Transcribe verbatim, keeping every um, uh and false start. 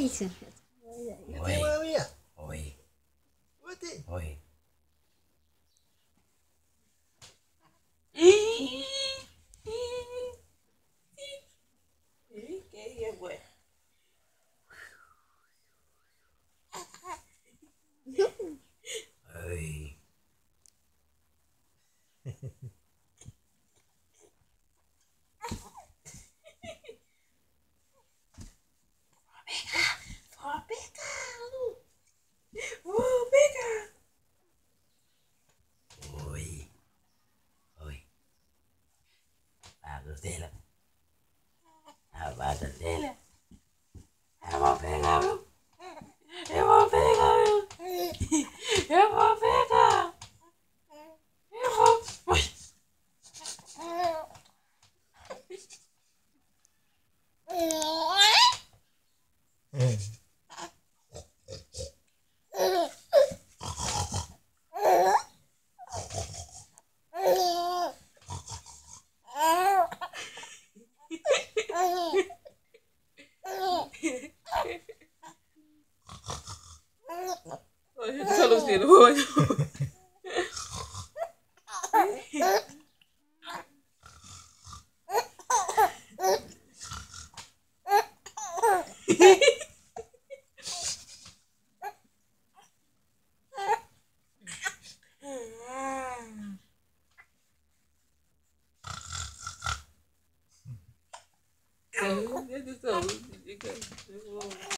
isso. Oi. Oi. Oi. Oi. Vou pegá-lo. Vou pegar. Oi. Oi. A dela. A bata dela. Eu vou pegar, meu. Eu vou pegar, meu. Eu vou pegar. Eu vou. Oi. Solo si lo voy. Deus do céu.